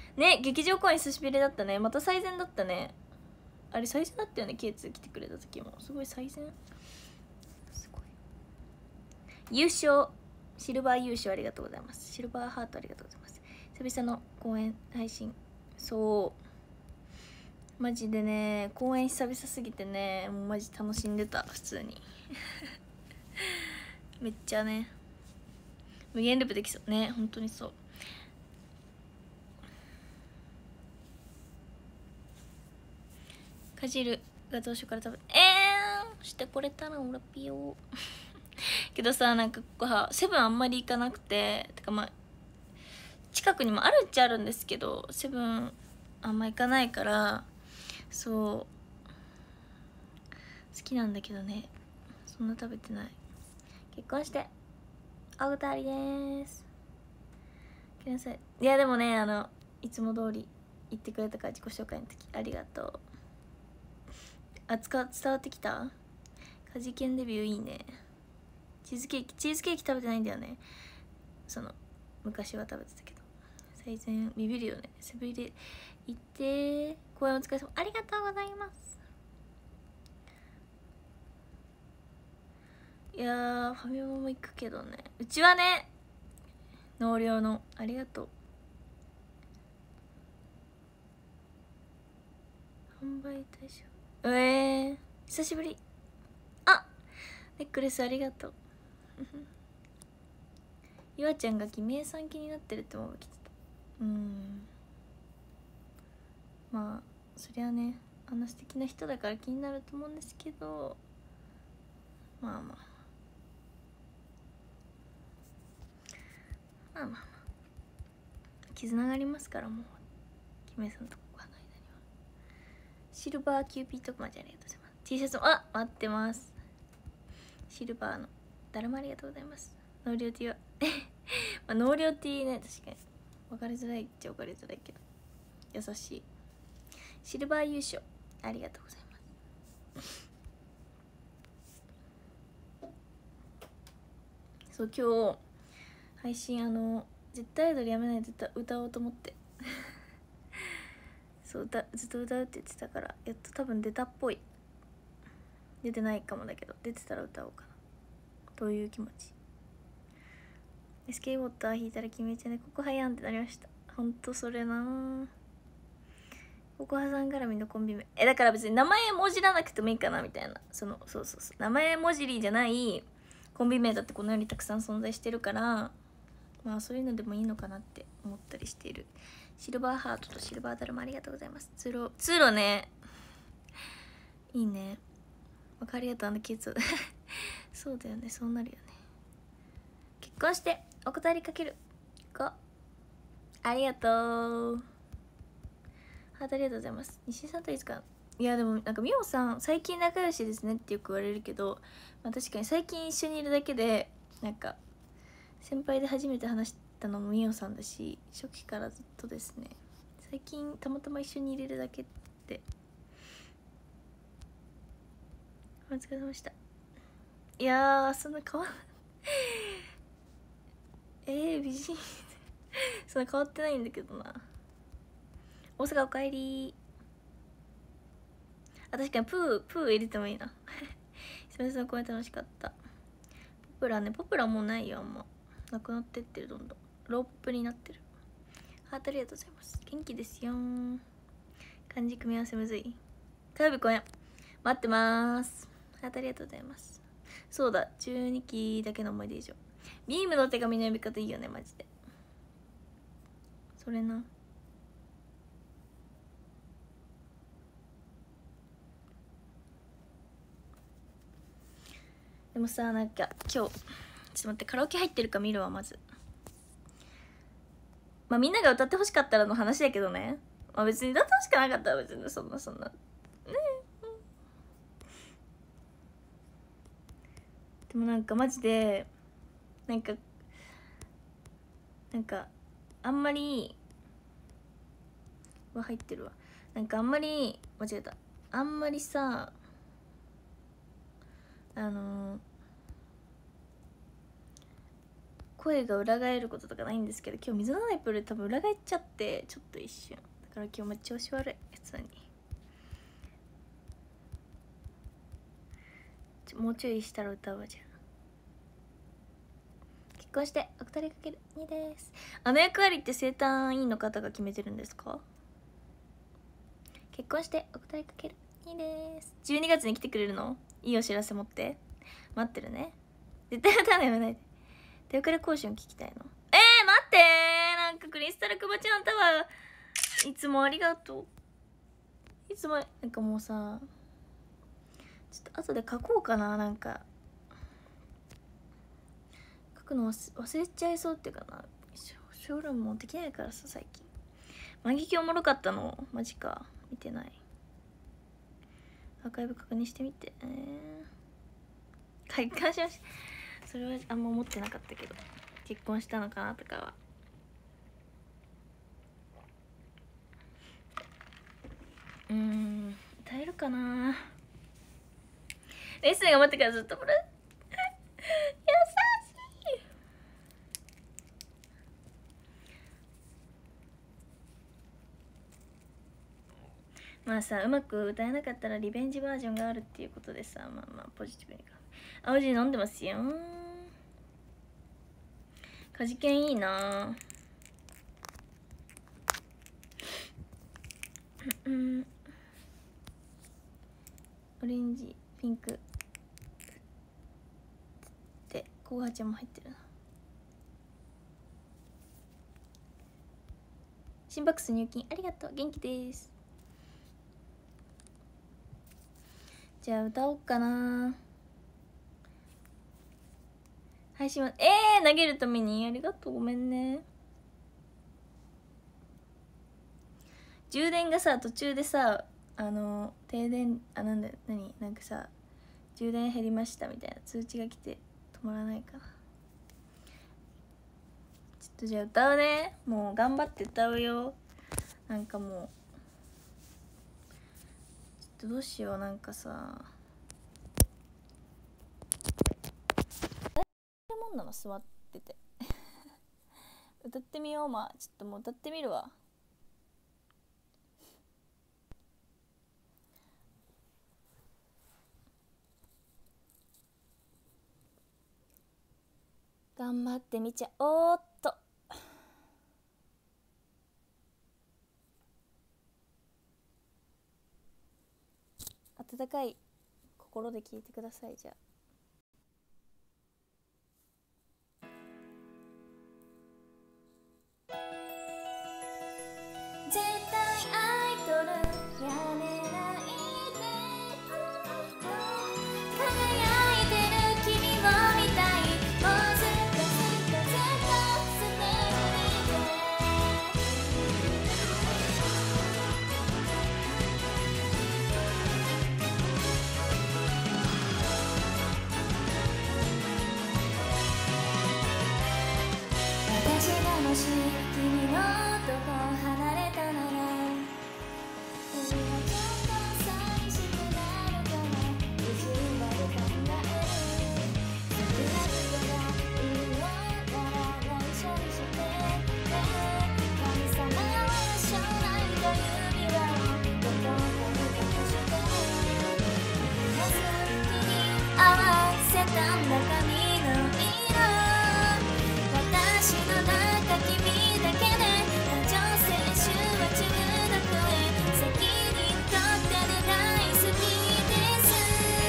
ね、劇場公演久しぶりだったね。また最善だったね。あれ最善だったよね、K2 来てくれた時も。すごい最善。すごい。優勝、シルバー優勝ありがとうございます。シルバーハートありがとうございます。久々の公演配信。そうマジでね、公演久々すぎてね、もうマジ楽しんでた。普通にめっちゃね、無限ループできそうね。本当にそう。かじるが当初から食べしてこれたらオラピオけどさ、なんかここはセブンあんまり行かなくて、てかまあ近くにもあるっちゃあるんですけど、セブンあんま行かないから、そう好きなんだけどね、そんな食べてない。結婚してお二人です。来なさい。いやでもね、いつも通り言ってくれたから、自己紹介の時ありがとう。伝わってきた？カジケンデビューいいね。チーズケーキ食べてないんだよね。昔は食べてたけど、最前ビビるよね。セブン入れ行って公演お疲れ様、ありがとうございます。いやー、ファミマも行くけどね、うちはね、納涼のありがとう。販売対象久しぶり。あ、ネックレスありがとうゆあちゃんが偽名さん気になってるって思う。来てた。まあそりゃね、素敵な人だから気になると思うんですけど、まあ絆がありますから。もうキメさんとこの間にはシルバーキューピートコマちゃんありがとうございます。 T シャツも待ってます。シルバーの誰もありがとうございます。納涼 T はまあ納涼 T ね、確かに分かりづらいっちゃ分かりづらいけど優しい。シルバー優勝ありがとうございます。そう今日配信絶対アイドルやめないで歌おうと思ってそうずっと歌うって言ってたから、やっと多分出たっぽい。出てないかもだけど、出てたら歌おうかなという気持ち。スケートボーター引いたら決めちゃね、ここはやんってなりました。ほんとそれな。ここはさん絡みのコンビ名だから別に名前もじらなくてもいいかなみたいな。そう名前もじりじゃないコンビ名だってこの世にたくさん存在してるから、まあそういうのでもいいのかなって思ったりしている。シルバーハートとシルバーダルもありがとうございます。通路ね、いいね。わかりやとケツそうだよね、そうなるよね。結婚してお答えかける5、ありがとう。ハートありがとうございます。西井さんといつか。いやでもなんかみおさん最近仲良しですねってよく言われるけど、まあ、確かに最近一緒にいるだけで、なんか先輩で初めて話したのもみおさんだし、初期からずっとですね。最近たまたま一緒にいれるだけって。お疲れ様でした。いやー、そんな変わ美人そんな変わってないんだけどな。大阪おかえり。確かにプー入れてもいいな久々の公演楽しかった。ポプラね、ポプラもうないよ、あんまなくなってってる。どんどんロープになってる。ハートありがとうございます。元気ですよ。漢字組み合わせむずい。火曜日公演待ってまーす。ハートありがとうございます。そうだ、12期だけの思い出以上。ビームの手紙の呼び方いいよね、マジで。それな。でもさ、なんか今日ちょっと待って、カラオケ入ってるか見るわ。まずまあみんなが歌ってほしかったらの話だけどね。まあ別に歌ってほしくなかったら別にそんなねでもなんかマジでなんかあんまり入ってるわ。なんかあんまり間違えた。あんまりさ、 声が裏返ることとかないんですけど、今日水のないプールで多分裏返っちゃって、ちょっと一瞬だから今日めっちゃ調子悪い。普通にもうちょいしたら歌うわ。じゃあ結婚してお二人かける2です。あの役割って生誕委員の方が決めてるんですか？結婚してお二人かける2です。12月に来てくれるの？いいお知らせ持って待ってるね。絶対歌うのやめないで。手遅れ交渉聞きたいの？待ってー、なんかクリスタルクバちゃんタワーいつもありがとう。いつもなんかもうさ、ちょっと後で書こうかな。なんか書くの忘れちゃいそうっていうかな。ショールームもできないからさ最近。万劇おもろかったのマジか。見てない。アーカイブ確認してみて。開花しました。それはあんま思ってなかったけど、結婚したのかなとかは。歌えるかな。レッスン頑張ってからずっともらう。優しい。まあさ、うまく歌えなかったらリベンジバージョンがあるっていうことでさ、まあまあポジティブにか。青汁飲んでますよ。カジケンいいな。オレンジピンクで紅葉茶も入ってるな。心拍数入金ありがとう。元気です。じゃあ歌おうかな。配信は投げるためにありがとう。ごめんね。充電がさ途中でさ停電なんかさ充電減りましたみたいな通知が来て止まらないかな。ちょっとじゃあ歌うね。もう頑張って歌うよ。なんかもうちょっとどうしよう。なんかさもんなの座ってて歌ってみよう。まあちょっともう歌ってみるわ。頑張ってみちゃおーっと。温かい心で聞いてください。じゃあ絶対アイドルやめないで。輝いてる君を見たい。もうずっとずっとずっと素直にいて。私がもし君のどこ離れたなら海がちょっと寂しくなるから一瞬まで考える。好きな人がいるのなら内緒にして神様は将来という未来どこかに隠してまず気に合わせたんだ髪の色。私の中君だけで女性種は中毒へ責任取ってる大好きです。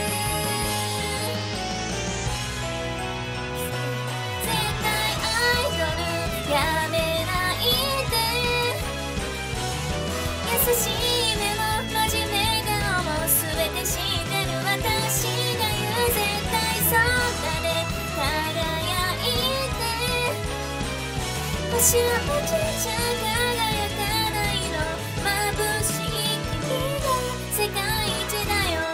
絶対アイドルやめないで。優しい目も真面目顔も全て知ってる私が言う。絶対そんなで輝いて。星は落ちちゃ輝かないの。眩しい君が世界一だよ。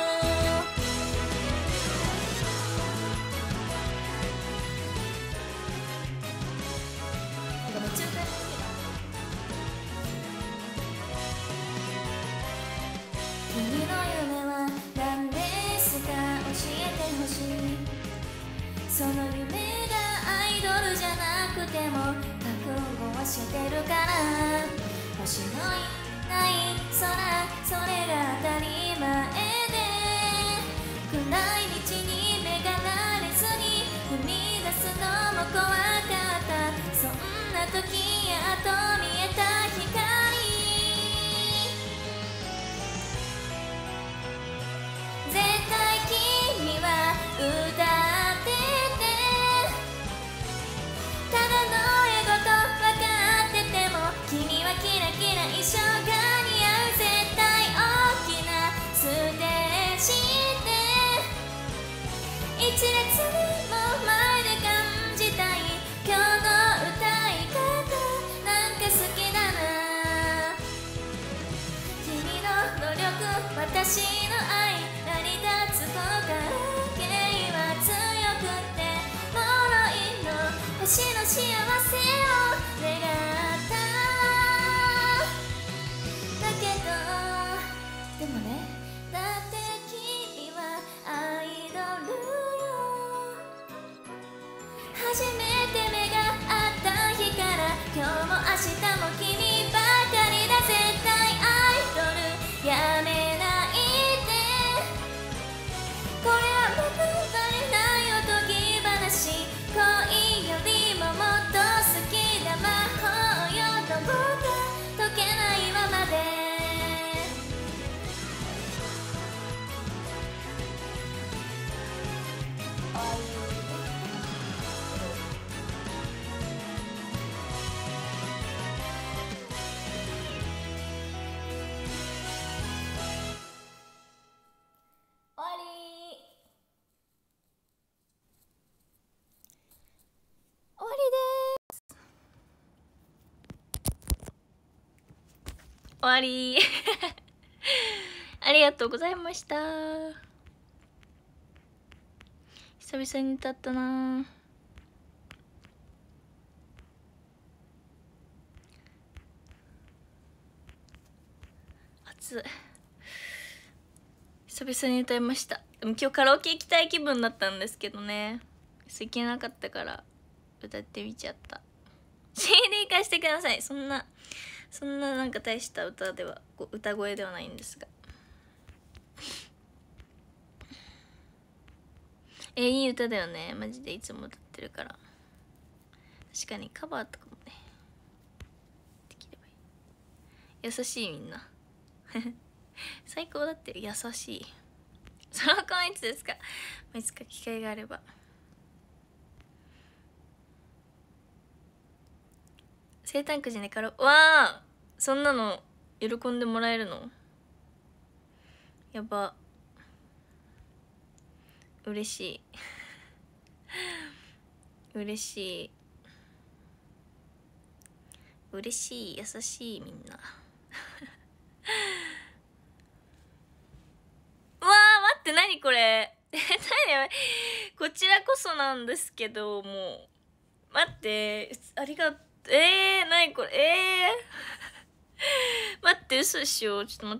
なんかめっちゃ歌える。君の夢は何ですか教えてほしい。その夢がアイドルじゃないしてるから星のいない空、それが当たり前で暗い道に目が慣れずに踏み出すのも怖かった。そんな時やっと見えた光、絶対君は歌ってて、ただのエゴと分かってても君はキラキラ衣装が似合う。絶対大きなステージで一列でも前で感じたい。今日の歌い方なんか好きだな。君の努力、私の愛、成り立つこの関係は強くて呪いの星の幸せを願っただけど、でもね、だって君はアイドルよ。初めて目が合った日から今日も明日も君ばかりだ。絶対アイドルやめないで。これは僕ばりないおとぎ話、恋よりももっと好きだ魔法よ。どこか解けないままで終わり。終わりです。終わりありがとうございました。久々に歌ったな。暑い。久々に歌いました。でも今日カラオケ行きたい気分だったんですけどね、行けなかったから歌ってみちゃった。 CD 貸してください。そんななんか大した歌声ではないんですが、いい歌だよねマジで。いつも歌ってるから。確かにカバーとかもねできればいい。優しいみんな最高だって。優しい。その子はいつですか？いつか機会があれば。生誕くじねからわあ、そんなの喜んでもらえるの？やば、嬉しい嬉しい嬉しい。優しいみんなうわー、待って、何これ何こちらこそなんですけど、もう待って、ありがとう。何これ待って、嘘しよう。ちょっと待って、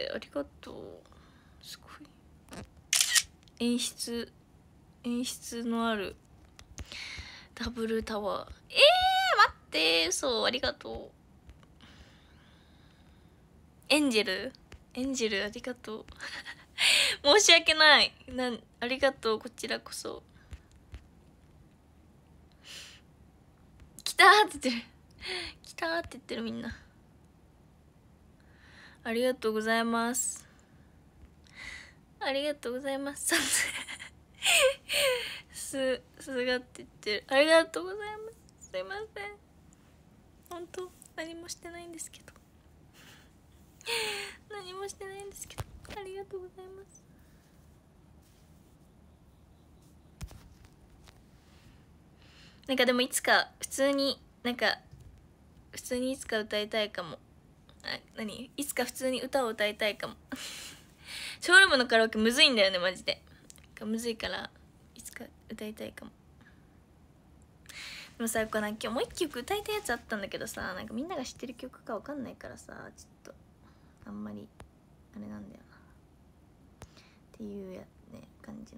ありがとう。すごい演出のあるダブルタワー。待って、嘘、ありがとう。エンジェルありがとう申し訳ない。ありがとう、こちらこそ。来たーって言ってる来たーって言ってるみんな。ありがとうございます。ありがとうございますすがって言ってる。ありがとうございます。すいません、本当何もしてないんですけど何もしてないんですけど、ありがとうございます。なんかでもいつか普通にいつか歌いたいかも。いつか普通に歌を歌いたいかもショールームのカラオケむずいんだよねマジで。むずいからいつか歌いたいかも。でもさ、なんか今日もう一曲歌いたいやつあったんだけどさ、なんかみんなが知ってる曲かわかんないからさ、ちょっとあんまりあれなんだよなっていう感じの。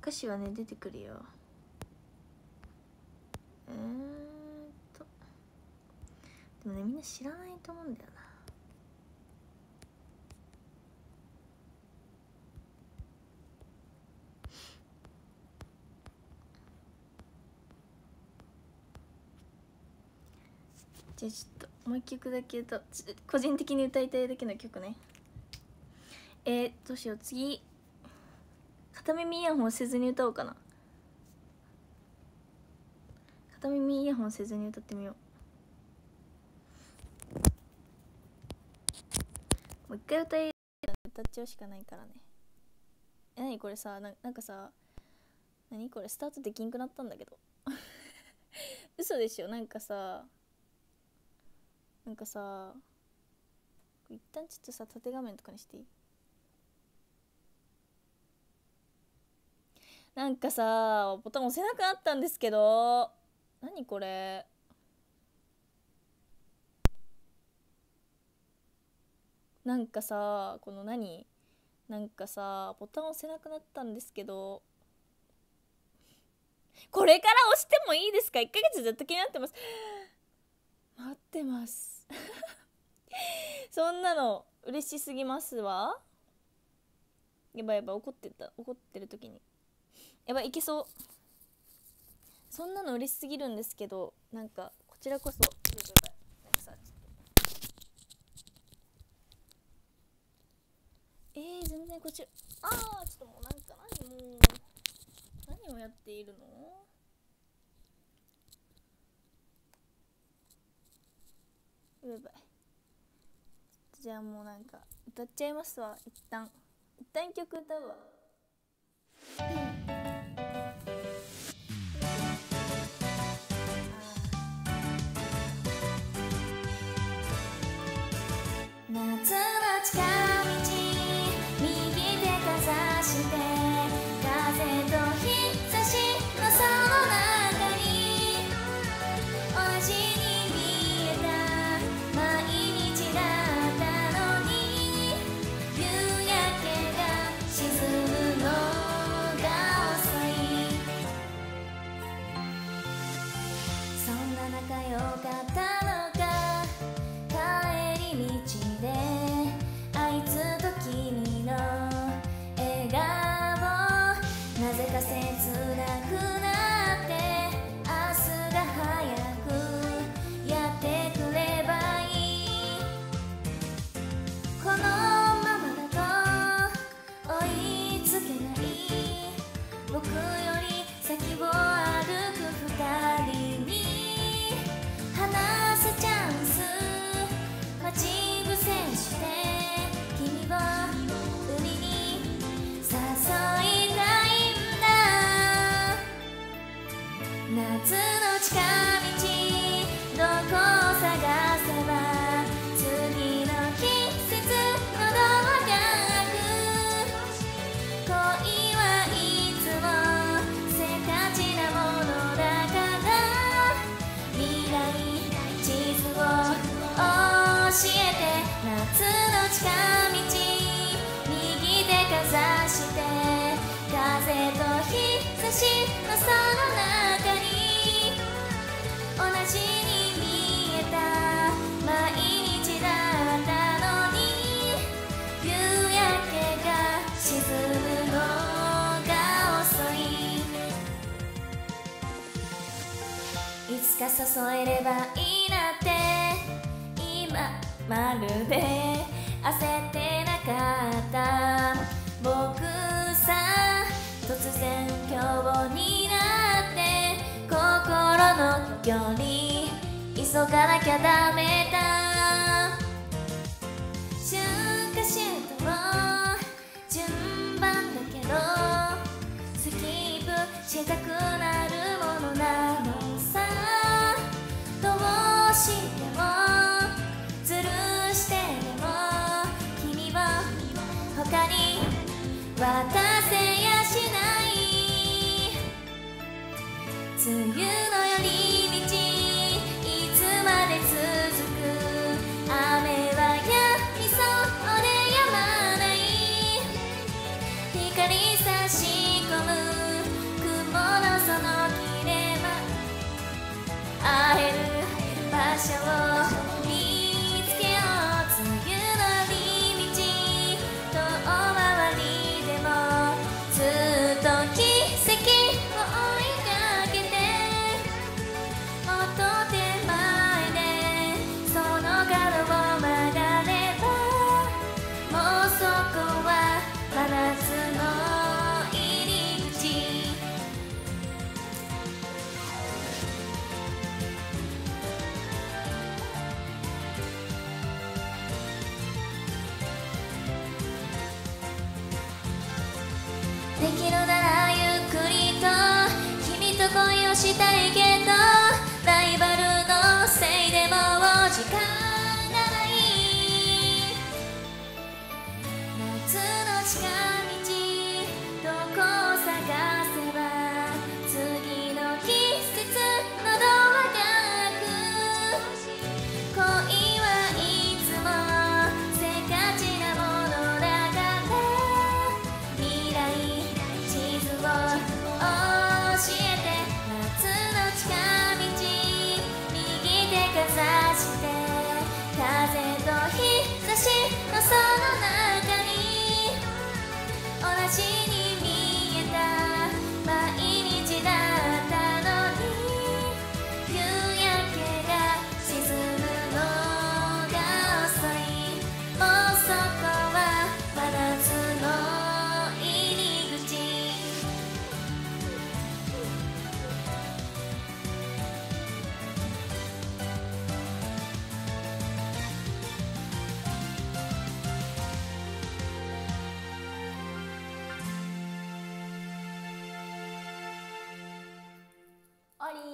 歌詞はね出てくるよ。でもねみんな知らないと思うんだよな。じゃあちょっともう一曲だけ個人的に歌いたいだけの曲ね。どうしよう。次片耳イヤホンせずに歌おうかな。片耳イヤホンせずに歌ってみよう。もう一回歌っちゃうしかないからね。何これさ、なんかさ、何これスタートできんくなったんだけど嘘でしょ。なんかさ一旦ちょっとさ縦画面とかにしていい？なんかさボタン押せなくなったんですけど、何これ。なんかさこのなんかさボタン押せなくなったんですけど、これから押してもいいですか？1ヶ月ずっと気になってます。待ってますそんなの嬉しすぎますわ。やばい怒ってる時にやばい、いけそう。そんなの嬉しすぎるんですけど、なんかこちらこそなんかさ全然こちらちょっともうなんか何をやっているの？やばい。じゃあもうなんか歌っちゃいますわ。一旦曲歌うわ。夏の近道右手かざして風と日差しのその中に同じに見えた毎日だったのに、夕焼けが沈むのが遅い。そんな仲良かったのか、帰り道であいつと君の笑顔、なぜか切なくなって明日が早くやってくればいい。このままだと追いつけない、僕より先を歩く二人に話すチャンス待ち伏せして君を海に誘いたいんだ。夏の近道どこを探せば次の季節のドアが開く。恋はいつもせっかちなものだから、未来地図を教えて。夏の近道右手かざして風と日差しのその中に同じに見えた毎日だったのに、夕焼けが沈むのが遅い。いつか誘えればいいなって今まるで焦ってなかった僕さ、突然今日になって心の距離急がなきゃダメだ。春夏秋冬順番だけどスキップしたくなるものなのさ。どうしてもずるしてでも君を他に渡せやしない。梅雨の寄り道いつまで続く、雨はやみそうでやまない。光差し込むの切れ間会える場所を見つけよう。梅雨の入り道遠回りでもずっと奇跡を追いかけてもっと手前でその角を曲がればもうそこは真夏の入り口。できるならゆっくりと君と恋をしたいけどライバルのせいでもう時間がない。夏の近道どこを探せば次の季節のドアが開く。恋はいつもせっかちなものだから未来地図を教えて。夏の近道右手かざして風と日差しのその中に同じに見えた毎日だったのに夕焼けが沈むのが遅い。もうそこは真夏の入り口。オリー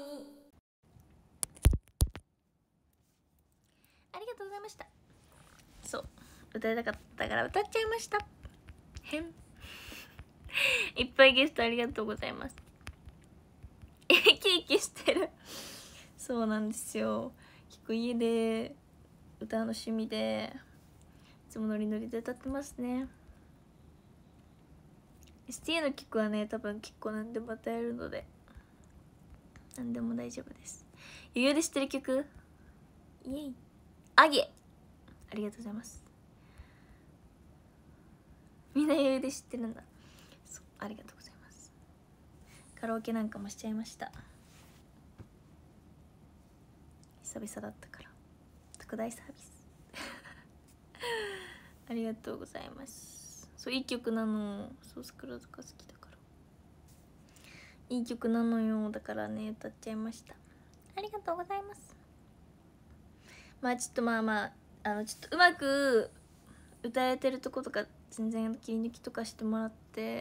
ありがとうございました。そう歌いたかったから歌っちゃいました。へんいっぱいゲストありがとうございます。ケーキしてるそうなんですよ。結構家で歌の趣味でいつもノリノリで歌ってますね。 STA の曲はね多分結構何でも歌えるので何でも大丈夫です。余裕で知ってる曲イエイあげありがとうございます。みんな余裕で知ってるんだ。そうありがとうございます。カラオケなんかもしちゃいました。久々だったから特大サービスありがとうございます。そういい曲なの。そう桜坂好きだからいい曲なのよ。だからね歌っちゃいました。ありがとうございます。まあちょっとまあちょっとうまく歌えてるとことか全然切り抜きとかしてもらって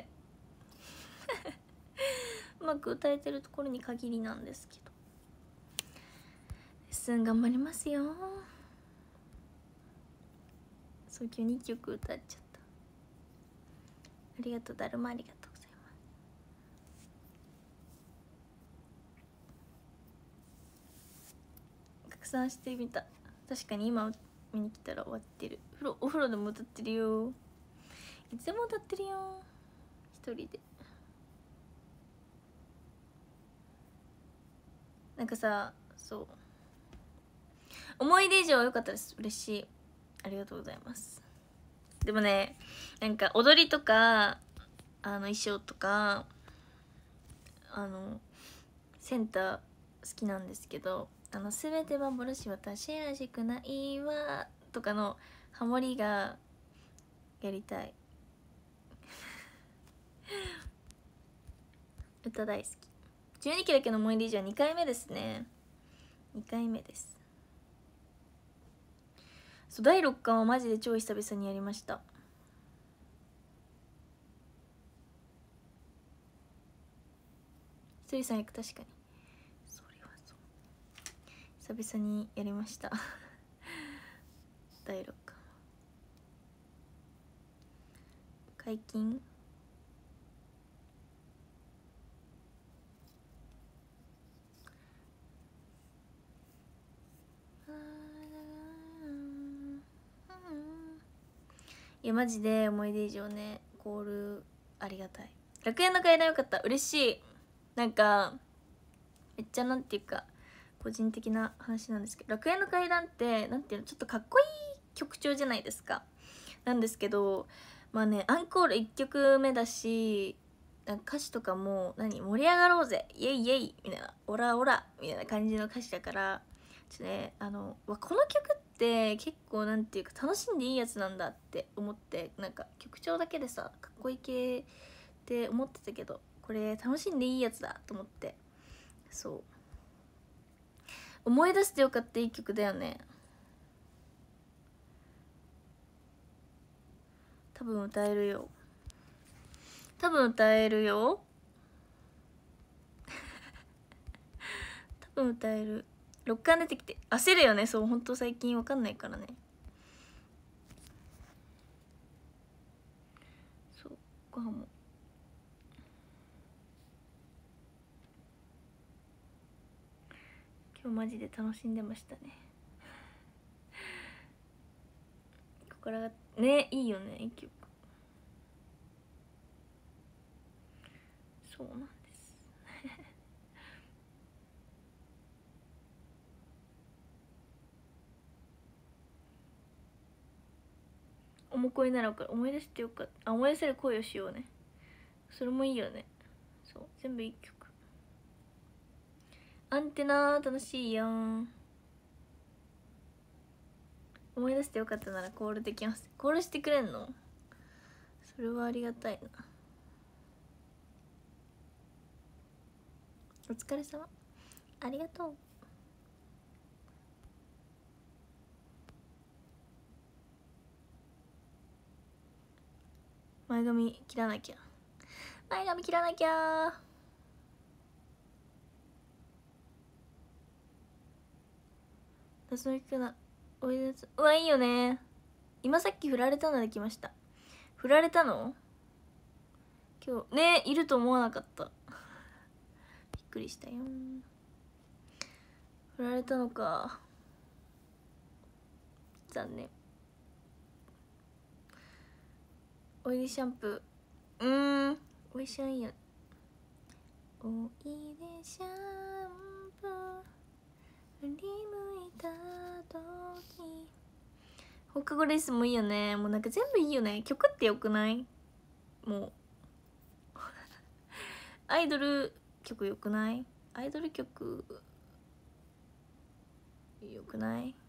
うまく歌えてるところに限りなんですけどレッスン頑張りますよ。そう今日2曲歌っちゃった。ありがとうだるまありがとうございます。拡散してみた。確かに今見に来たら終わってる。お風呂でも歌ってるよ。いつでも歌ってるよ一人で。なんかさそう思い出以上良かったです。嬉しい。ありがとうございます。でもねなんか踊りとか衣装とかセンター好きなんですけど全て幻私らしくないわとかのハモリがやりたい歌大好き。12期だけの思い出以上2回目ですね。2回目です。そう第6巻はマジで超久々にやりました。ひとりさん役確かにそれはそう久々にやりました第6巻解禁いやマジで思い出以上ねコールありがたい。楽園の階段よかった。嬉しい。 なんかめっちゃなんていうか個人的な話なんですけど、楽園の階段ってなんていうの、ちょっとかっこいい曲調じゃないですか。なんですけど、まあね、アンコール1曲目だし、なんか歌詞とかも盛り上がろうぜイエイイエイみたいな、オラオラみたいな感じの歌詞だから、ちょっとね、この曲って結構なんていうか楽しんでいいやつなんだって思って、なんか曲調だけでさかっこいい系って思ってたけど、これ楽しんでいいやつだと思って、そう思い出してよかったいい曲だよね。多分歌えるよ、多分歌えるよ多分歌える。6巻出てきて焦るよね。そう、ほんと最近わかんないからね。そう、ご飯も今日マジで楽しんでましたね。ここからがね、いいよね、いい曲。そうなんです。おもこいなら思い出してよかった。思い出せる恋をしようね。それもいいよね。そう、全部いい曲。アンテナ楽しいやん。思い出してよかったならコールできます。コールしてくれんの？それはありがたいな。お疲れ様、ありがとう。前髪切らなきゃ、前髪切らなきゃ。夏の曲な、おいでつ、うわ、いいよね。今さっき振られたので来ました。振られたの？今日ね、いると思わなかった。びっくりしたよ。振られたのか、残念。オイルシャンプー、オイシャンや。おいでシャンプー振り向いた時、放課後レースもいいよね。もうなんか全部いいよね。曲ってよくない？もうアイドル曲よくない？アイドル曲よくない？い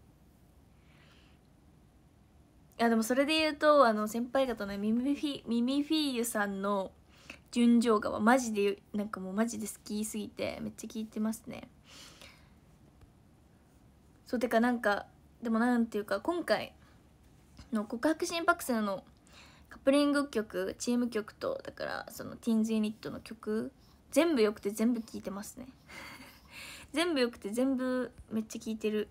やでもそれで言うと先輩方のミミフィーユさんの純情歌はマジでなんかもうマジで好きすぎてめっちゃ聴いてますね。そうてかなんかでもなんていうか今回の告白心拍数のカップリング曲、チーム曲とだからそのティーンズユニットの曲全部よくて全部聴いてますね。全部よくて全部めっちゃ聴いてる。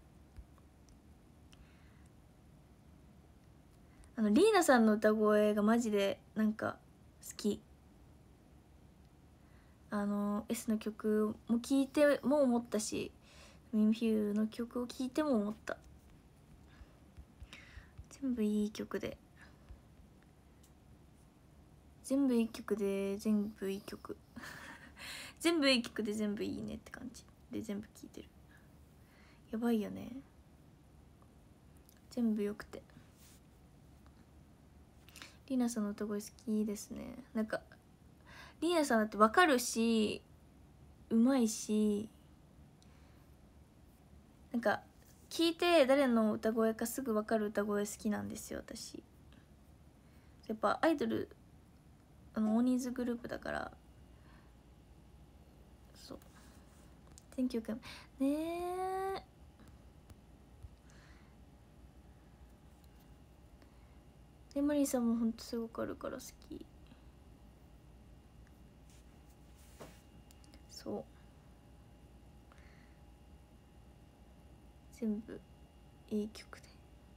リーナさんの歌声がマジでなんか好き。S の曲も聴いても思ったし、ミンフューの曲を聴いても思った。全部いい曲で、全部いい曲で全部いい曲全部いい曲で全部いいねって感じで全部聴いてる。やばいよね、全部よくて。リーナさんの歌声好きですね。なんかリーナさんだって分かるしうまいし、なんか聞いて誰の歌声かすぐ分かる歌声好きなんですよ私。やっぱアイドル大人数グループだから。そう、選挙区ねえ。でマリーさんもほんとすごくあるから好き。そう、全部いい曲で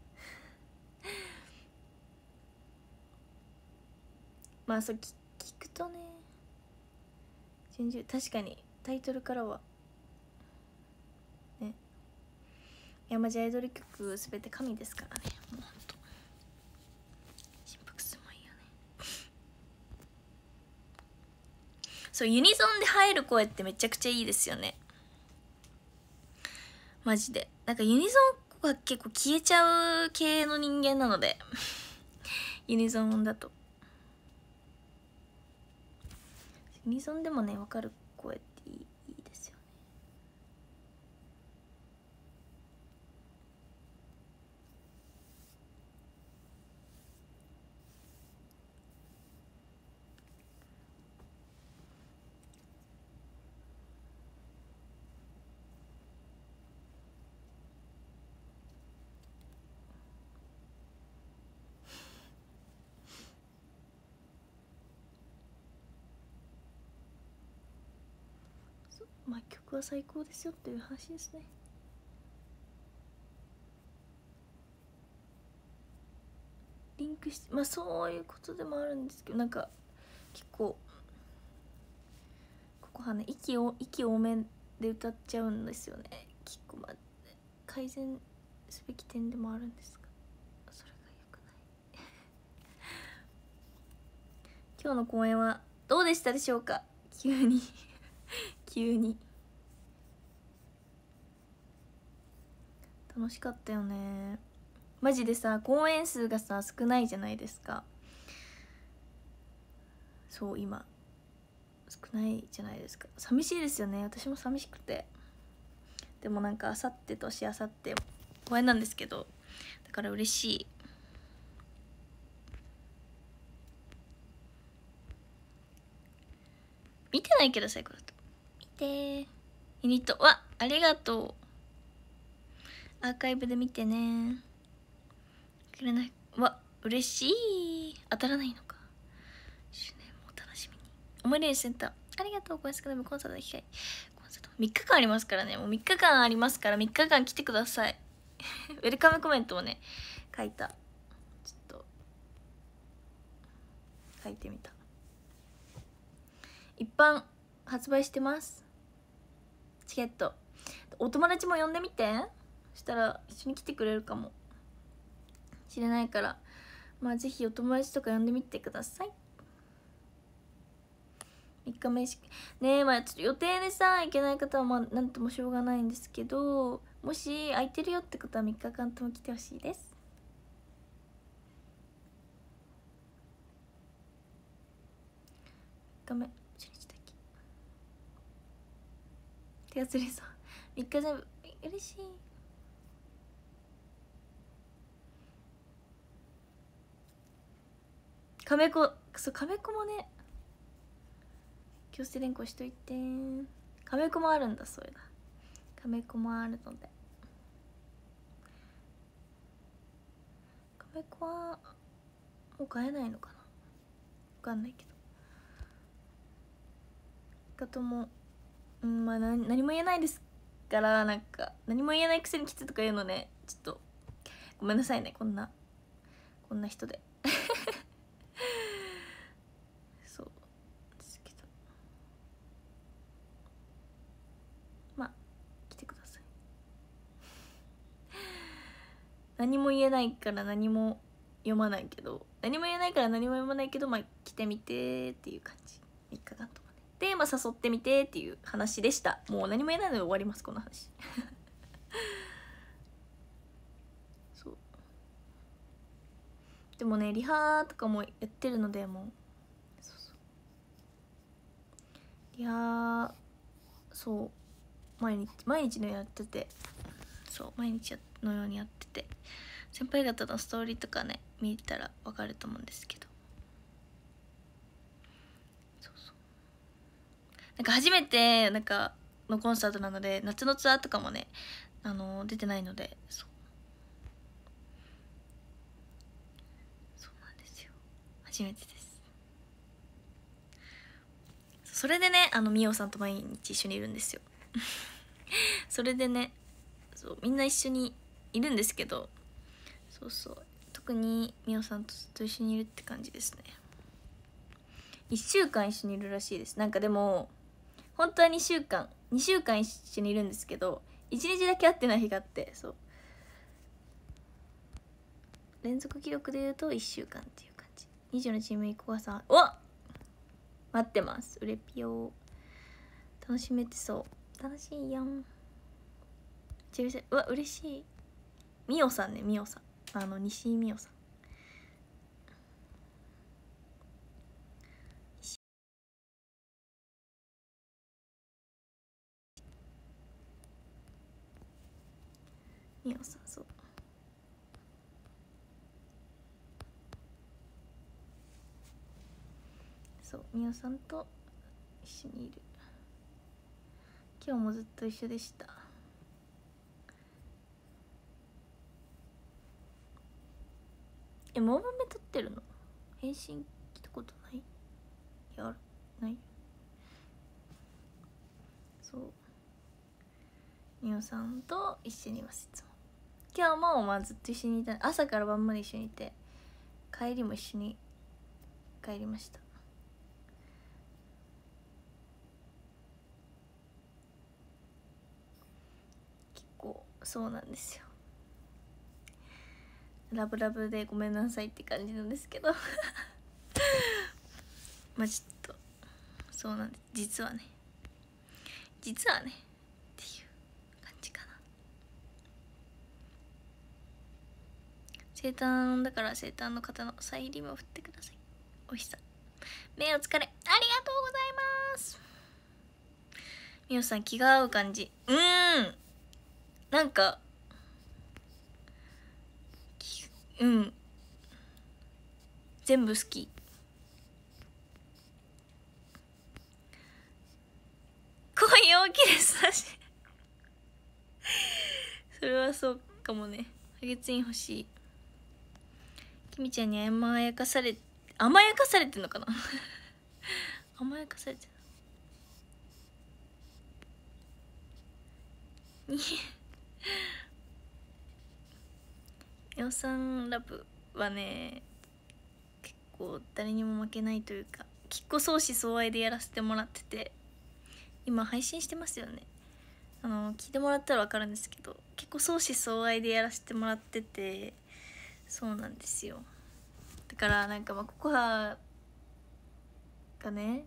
まあそう聞くとね、確かにタイトルからはね、山地アイドル曲すべて神ですからね。もうほんと心拍数もいいよね。 そう、ユニゾンで入る声ってめちゃくちゃいいですよね。マジで。なんかユニゾンが結構消えちゃう系の人間なのでユニゾンだと。ユニゾンでもね、わかる声っていいですよね。まあ曲は最高ですよっていう話ですね。リンクして、まあそういうことでもあるんですけど、なんか結構ここはね、息多めで歌っちゃうんですよね。結構まあ改善すべき点でもあるんですが、それが良くない今日の公演はどうでしたでしょうか。急に急に楽しかったよね。マジでさ、公演数がさ少ないじゃないですか。そう、今少ないじゃないですか。寂しいですよね。私も寂しくて。でもなんかあさってとしあさって公演なんですけど、だから嬉しい。見てないけど最高だった。見てユニット。わ、ありがとう。アーカイブで見てね。くれない。わ、嬉しい。当たらないのか。周年もお楽しみに。思い出センターありがとう。ご安くでもコンサートの機会、コンサート3日間ありますからね。もう3日間ありますから3日間来てくださいウェルカムコメントをね書いた。ちょっと書いてみた。一般発売してます、チケット。お友達も呼んでみて。そしたら一緒に来てくれるかもしれないから、まあぜひお友達とか呼んでみてください。3日目ねえ、まあちょっと予定でさ行けない方はまあなんともしょうがないんですけど、もし空いてるよって方は3日間とも来てほしいです。3日目11日だっけ。手厚りそう3日全部嬉しい。亀子、そう、亀子もね強制連行しといて。亀子もあるんだ。そうだ、亀子もあるので。亀子はもう買えないのかな、分かんないけど。かともまあ何も言えないですから、なんか何も言えないくせに来てとか言うのね、ちょっとごめんなさいね、こんな人でそうですけど、まあ来てください何も言えないから何も読まないけど、何も言えないから何も読まないけど、まあ来てみてっていう感じ。3日間とかねで、まあ誘ってみてっていう話でした。もう何も言えないので終わります、この話そうでもね、リハとかもやってるので、もうリハそう毎日のようにやってて、そう毎日のようにやってて、先輩方のストーリーとかね見たら分かると思うんですけど、そうなんか初めてなんかのコンサートなので、夏のツアーとかもね出てないので、そうなんですよ、初めてです。それでねみおさんと毎日一緒にいるんですよそれでね、そうみんな一緒にいるんですけど、そう特にみおさんとずっと一緒にいるって感じですね。1週間一緒にいるらしいです。なんかでも本当は2週間一緒にいるんですけど、1日だけ会ってない日があって、そう連続記録でいうと1週間っていう感じ。20のチームにこがさん、おっ待ってます。うれぴよ楽しめてそう。楽しいやん。うわ嬉しい。みおさんね、みおさん、西井みおさん。みおさん、そうそう、みおさんと一緒にいる。今日もずっと一緒でした。モーバメ撮ってるの？返信来たことない？いや、ない。そう、みおさんと一緒にいます。いつも今日もずっと一緒にいた。朝から晩まで一緒にいて、帰りも一緒に帰りました。結構そうなんですよ。ラブラブでごめんなさいって感じなんですけどまあちょっとそうなんです。実はねっていう感じかな。生誕だから、生誕の方のサイン入りも振ってください。おひさ目お疲れ、ありがとうございます。みおさん気が合う感じ。なんか全部好き。声大きいですしそれはそうかもね。ハゲツイン欲しい。きみちゃんに甘やかされてんのかな甘やかされてるみおさんラブはね、結構誰にも負けないというか、結構相思相愛でやらせてもらってて、今配信してますよね。聞いてもらったら分かるんですけど、結構相思相愛でやらせてもらってて、そうなんですよ。だからなんかココハがね、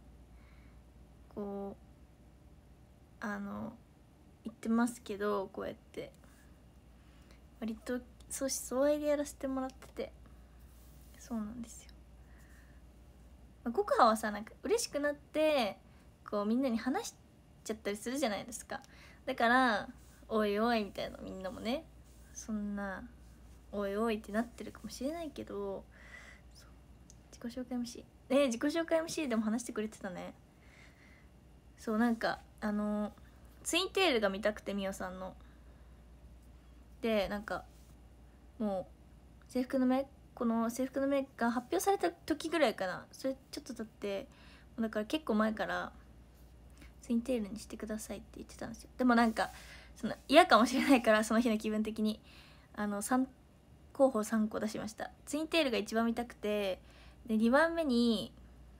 こう言ってますけど、こうやって割と相思相愛でやらせてもらってて、そうなんですよ。ココハはさ、なんか嬉しくなってこうみんなに話しちゃったりするじゃないですか。だからおいおいみたいな、みんなもねそんなおいおいってなってるかもしれないけど、自己紹介 MC 自己紹介 MC でも話してくれてたね。そう、なんかツインテールが見たくて、みおさんので、なんかもうこの制服の目が発表された時ぐらいかな、それちょっと経って、だから結構前からツインテールにしてくださいって言ってたんですよ。でもなんか嫌かもしれないから、その日の気分的に3候補3個出しました。ツインテールが一番見たくて、で2番目に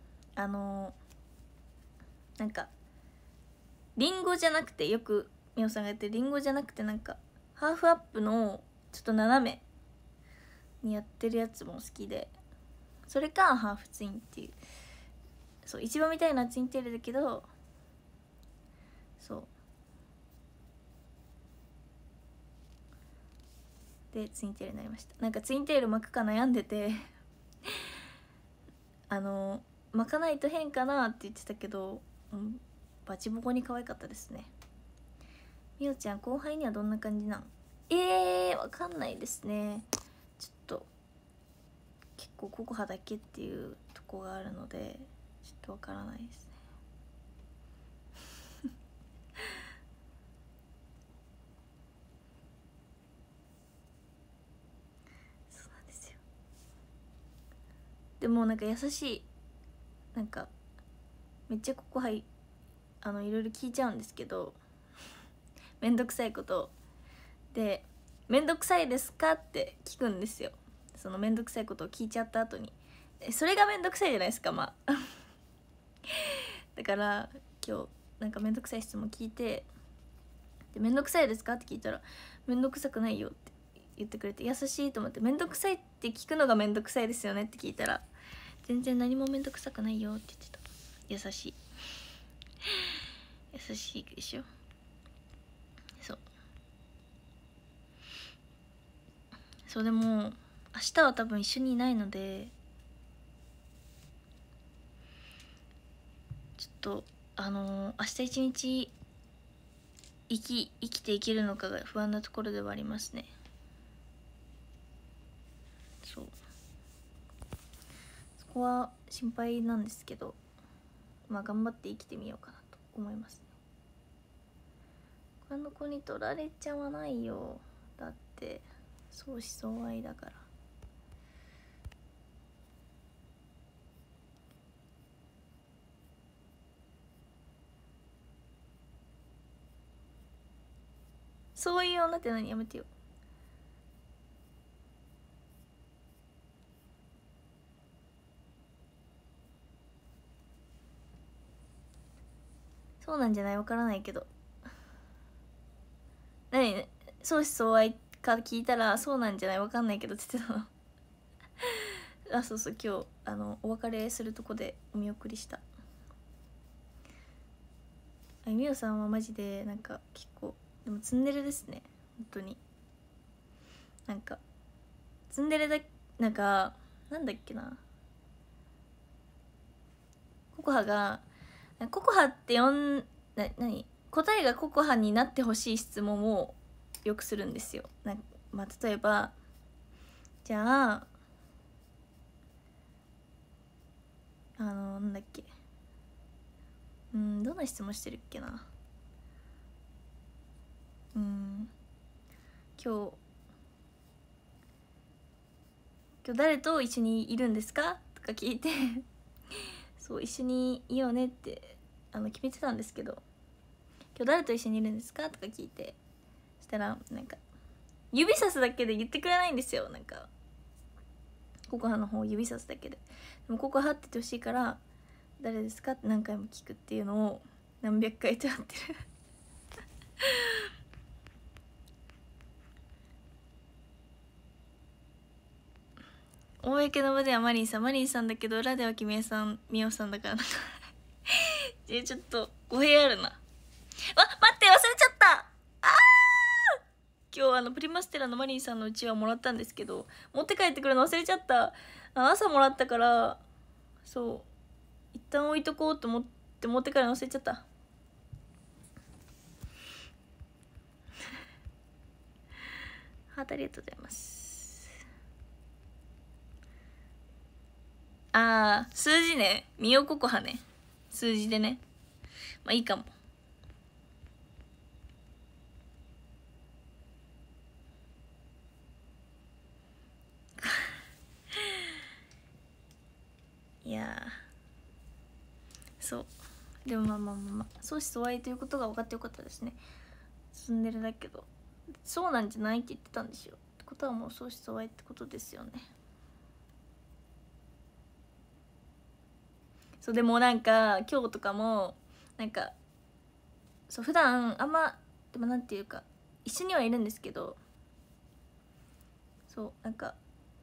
なんかリンゴじゃなくて、よくみおさんがやってるリンゴじゃなくて、なんかハーフアップのちょっと斜めにやってるやつも好きで、それかハーフツインっていう、そう一番見たいのはツインテールだけど、そうでツインテールになりました。なんかツインテール巻くか悩んでて巻かないと変かなって言ってたけど、バチボコに可愛かったですね。みおちゃん後輩にはどんな感じなん？わかんないですね。ちょっと結構ココハだけっていうとこがあるので、ちょっとわからないですねそうなんですよ。でもなんか優しい、なんかめっちゃココハいろいろ聞いちゃうんですけどめんどくさいことで、めんどくさいですかって聞くんですよ。そのめんどくさいことを聞いちゃった後に、それがめんどくさいじゃないですか。まあだから今日なんかめんどくさい質問聞いて、でめんどくさいですかって聞いたら、めんどくさくないよって言ってくれて、優しいと思って、めんどくさいって聞くのがめんどくさいですよねって聞いたら、全然何もめんどくさくないよって言ってた。 優しい優しいでしょ。そうでも明日は多分一緒にいないので、ちょっと明日一日生きていけるのかが不安なところではありますね。そこは心配なんですけど、まあ頑張って生きてみようかなと思いますね。他の子に取られちゃわないよ、だって相思相愛だから。そういう女って何？やめてよ。そうなんじゃない？わからないけど。何？相思相愛か聞いたらそうなんじゃない？わかんないけどって言ってたのあ、そうそう、今日お別れするとこでお見送りした。みおさんはマジでなんか結構でもツンデレですね、本当に。なんかツンデレだ、なんかなんだっけな、ココハがココハって何答えがココハになってほしい質問をよくするんですよ。まあ、例えばじゃあなんだっけ、どんな質問してるっけな。今日誰と一緒にいるんですかとか聞いてそう一緒にいようねって決めてたんですけど、今日誰と一緒にいるんですかとか聞いて、そしたらなんか指さすだけで言ってくれないんですよ。なんかココハの方を指さすだけで。でもココハって言ってほしいから誰ですかって何回も聞くっていうのを何百回とやってる公の場ではマリンさんだけど裏ではみおさんだからなんかちょっと語弊あるな。待って忘れちゃった。今日プリマステラのマリンさんのうちわもらったんですけど、持って帰ってくるの忘れちゃった。朝もらったから、そう一旦置いとこうと思って持って帰るの忘れちゃったハートありがとうございます。数字ね、みよここはね、数字でね、まあいいかもいやそうでもまあ相思相愛ということが分かってよかったですね。ツンデレだけどそうなんじゃないって言ってたんですよ。ってことはもう相思相愛ってことですよね。そうでもなんか今日とかもなんかそう普段あんまでもなんていうか一緒にはいるんですけど、そうなんか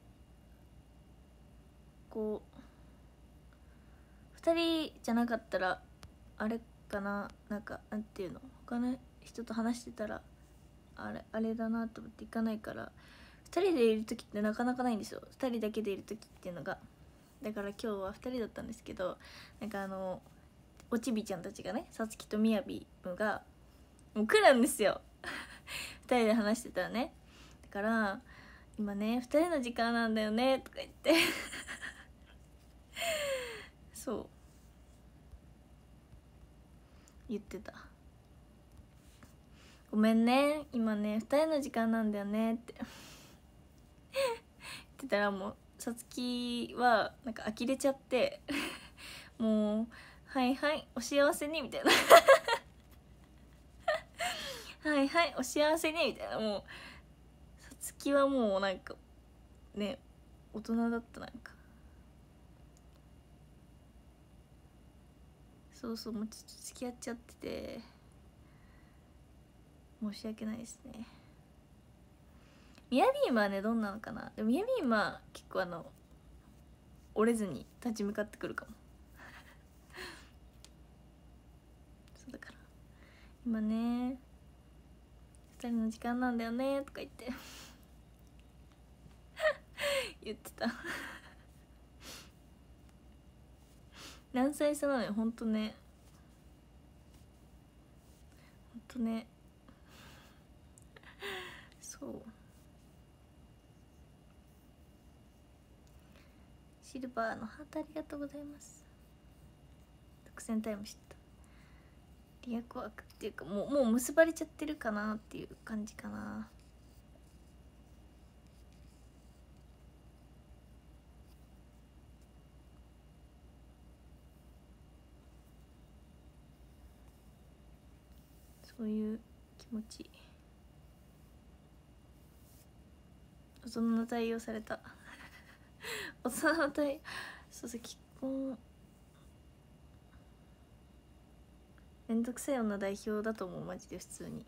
こう2人じゃなかったらあれかな、なんかなんていうの、他の人と話してたらあれだなと思って行かないから、2人でいる時ってなかなかないんですよ。2人だけでいる時っていうのが。だから今日は2人だったんですけど、なんかおちびちゃんたちがね、さつきとみやびがもう来るんですよ2人で話してたらね。だから今ね2人の時間なんだよねとか言ってそう言ってた。ごめんね今ね2人の時間なんだよねって言ってたら、もうさつきはなんか呆れちゃってもうはいはいお幸せにみたいなはいはいお幸せにみたいな、もうさつきはもうなんかね大人だった。なんかそうそう、もうちょっと付き合っちゃってて申し訳ないですね。ミヤビームはねどんなのかな。でもミヤビームは結構折れずに立ち向かってくるかも今ね2人の時間なんだよねとか言って言ってた何歳差なのよほんとね、ほんとね。そうシルバーのハートありがとうございます。特選タイム知った。リアクワークっていうかもう結ばれちゃってるかなっていう感じかな。そういう気持ち。大人の対応された大人の対応。そうそう、結婚めんどくさい女代表だと思うマジで普通に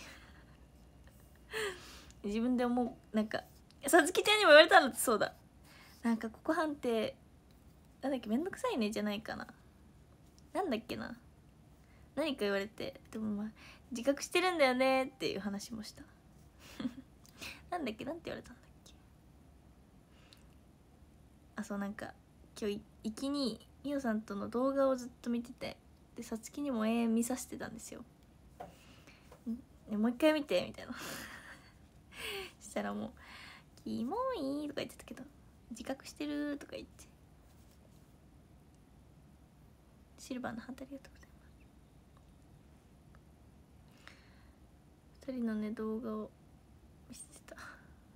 自分で思う。なんかさつきちゃんにも言われたのってそうだ。なんかここ判定なんだっけ、めんどくさいねじゃないかな、なんだっけな、何か言われて、でもまあ自覚してるんだよねっていう話もしたなんだっけ、なんて言われたんだっけ。あ、そう、なんか今日行きにみおさんとの動画をずっと見てて、でさつきにも永遠見させてたんですよ。もう一回見てみたいなしたらもう「キモい」とか言ってたけど「自覚してる」とか言って。シルバーのハートありがとうございます。2人のね動画を見せてた。さ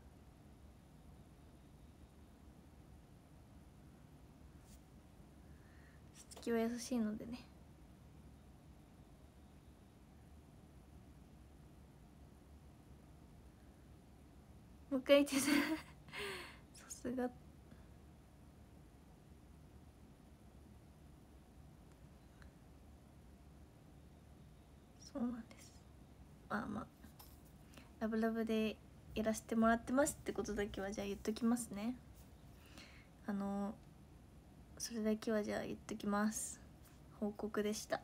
つきは優しいのでね。もう一回言ってさすが。そうなんです。まあまあラブラブでやらせてもらってますってことだけはじゃあ言っときますね。それだけはじゃあ言っときます。報告でした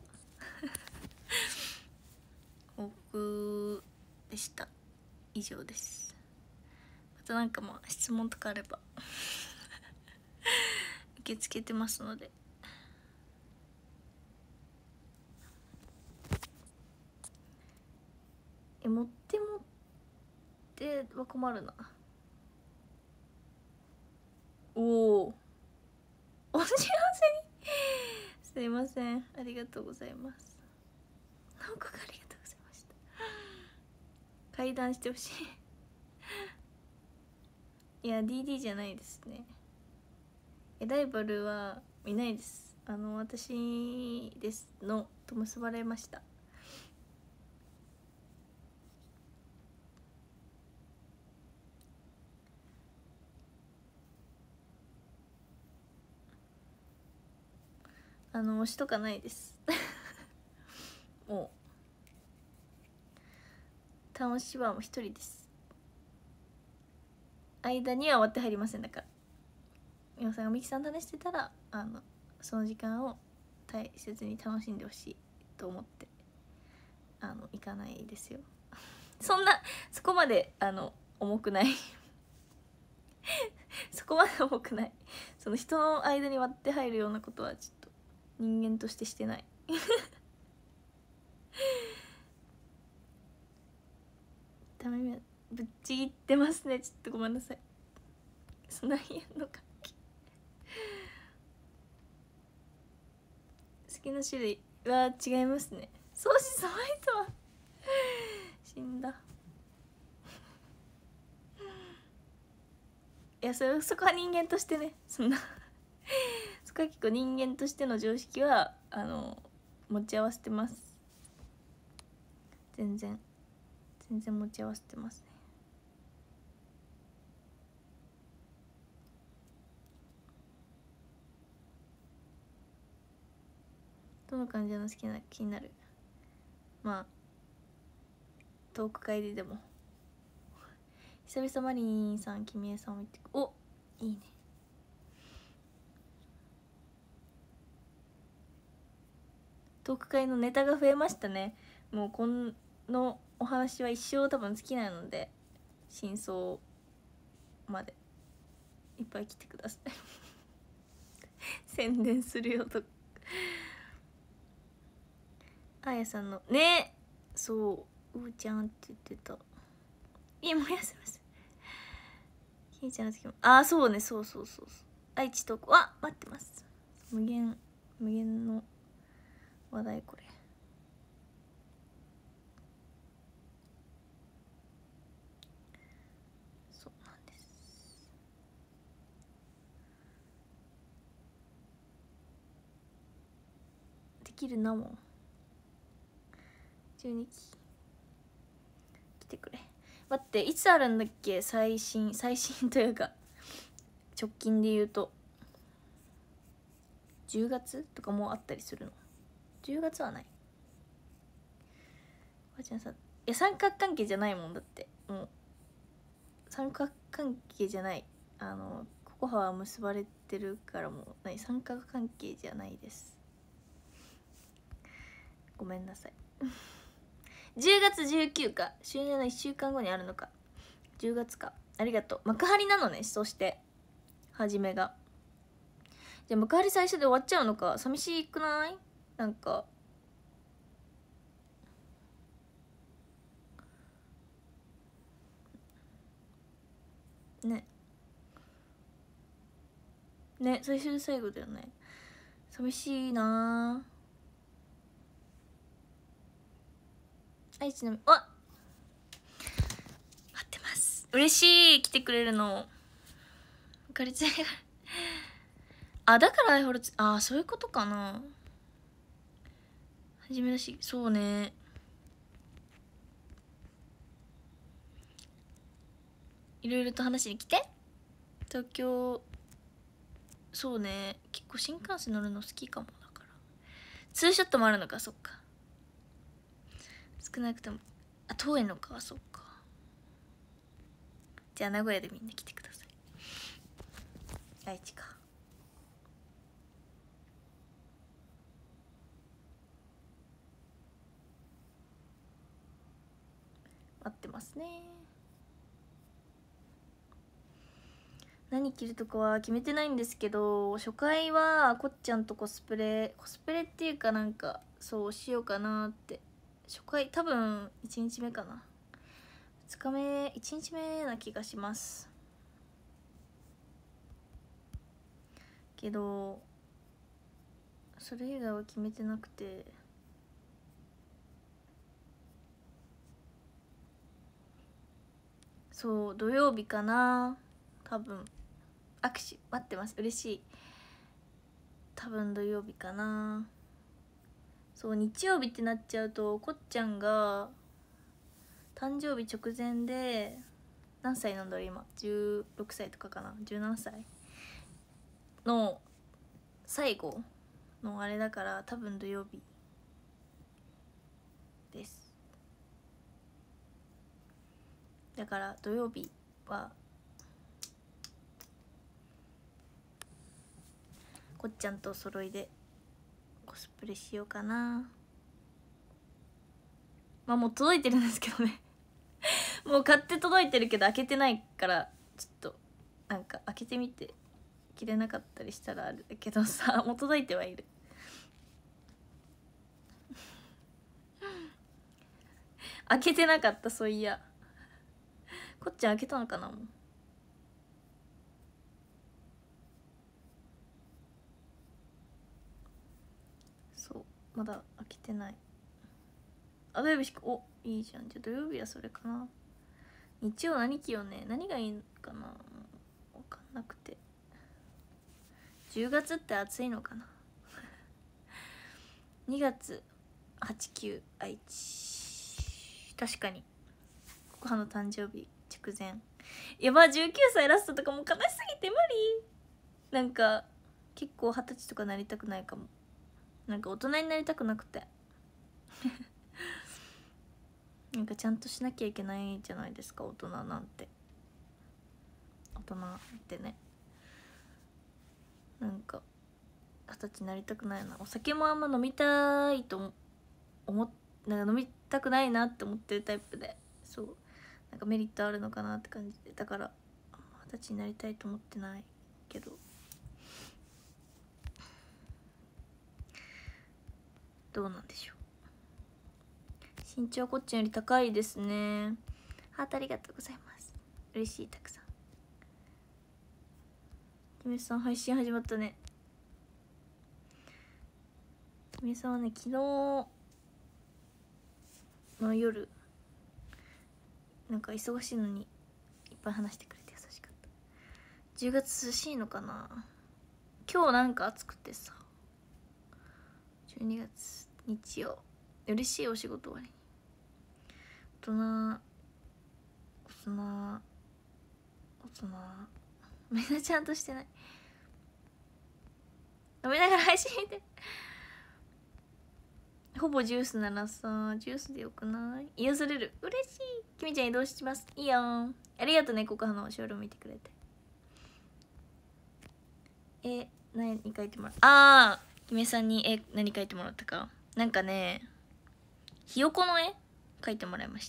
報告でした。以上です。またなんかまあ質問とかあれば受け付けてますので。持って持っては困るな。おおお幸せにすいません、ありがとうございます。報告ありがとうございました。階段してほしいいや DD じゃないですね。ライバルはいないです。私ですのと結ばれました。推しとかないですもう楽しはもう一人です。間には割って入りません。だから皆さんがミキさんと話してたらその時間を大切に楽しんでほしいと思って行かないですよそこまで重くないそこまで重くない。その人の間に割って入るようなことはちょっと人間としてしてないダメ、ぶっちぎってますね。ちょっとごめんなさい。そんな言うのか好きな種類は違いますね。相思相愛とは死んだ。いやそこは人間としてね、そんなそこは結構人間としての常識は持ち合わせてます。全然持ち合わせてますね。どの感じの好きな気になる。まあトーク会ででも久々マリンさん、キミエさんを見て、お、いいね。トーク会のネタが増えましたね。 もうこのお話は一生多分尽きないので、真相までいっぱい来てください宣伝するよとあやさんのね、そううーちゃんって言ってた。いいもうやすますひーちゃんの時もそうね、そう愛知とこ待ってます。無限の話題、これそうなんです。できるなもん。12期来てくれ。待って、いつあるんだっけ、最新というか直近で言うと10月とかもうあったりするの。10月はない。おばちゃんさ、いや三角関係じゃないもんだって。もう三角関係じゃない、ココハは結ばれてるからもう三角関係じゃないです。ごめんなさい10月19か、終年の1週間後にあるのか。10月か、ありがとう。幕張なのね。そして始めが、じゃあ幕張最初で終わっちゃうのか。寂しくない？なんかね最初で最後だよね。寂しいな。愛知の待ってます。嬉しい、来てくれるの。あかりちゃんがだからアイホルツ、そういうことかな。初めだし、そうね。いろいろと話に来て。東京、そうね、結構新幹線乗るの好きかも。だからツーショットもあるのか。そっか、少なくとも遠いのか。そっか、じゃあ名古屋でみんな来てください。愛知か。待ってますね。何着るとかは決めてないんですけど、初回はこっちゃんとコスプレっていうか、なんかそうしようかなって。初回多分1日目かな、2日目1日目な気がしますけど、それ以外は決めてなくて。そう土曜日かな多分。握手待ってます。嬉しい。多分土曜日かな。そう日曜日ってなっちゃうと、こっちゃんが誕生日直前で、何歳なんだろう今、16歳とかかな、17歳の最後のあれだから、多分土曜日です。だから土曜日はこっちゃんとお揃いでコスプレしようかな。もう届いてるんですけどねもう買って届いてるけど開けてないから、ちょっとなんか開けてみて着れなかったりしたらあれだけどさ、もう届いてはいる開けてなかった。そういやこっちゃん開けたのかな。もうそうまだ開けてない。土曜日しか、いいじゃん。じゃあ土曜日はそれかな。日曜何着ようね。何がいいかな、分かんなくて。10月って暑いのかな2月8、9愛知、確かにココハの誕生日直前。やば、19歳ラストとかもう悲しすぎて無理。なんか結構20歳とかなりたくないかも。なんか大人になりたくなくてなんかちゃんとしなきゃいけないじゃないですか、大人なんて。大人ってね、なんか20歳になりたくないな。お酒もあんま飲みたいとなんか飲みたくないなって思ってるタイプで、そうなんかメリットあるのかなって感じで、だから20歳になりたいと思ってないけど、どうなんでしょう。身長はこっちより高いですね。ハートありがとうございます。嬉しい、たくさん。キメさん配信始まったね。キメさんはね、昨日の夜なんか忙しいのにいっぱい話してくれて優しかった。10月涼しいのかな。今日なんか暑くてさ、12月日曜嬉しい。お仕事終わりに大人みんなちゃんとしてない。飲みながら配信見て。ほぼジュースならさ、ジュースでよくない？癒される。嬉しい。きみちゃん移動します。いいよん。ありがとうね、コカのショールーム見てくれて。何書いてもらったきみさんに何書いてもらったか。なんかね、ひよこの絵描いてもらいました。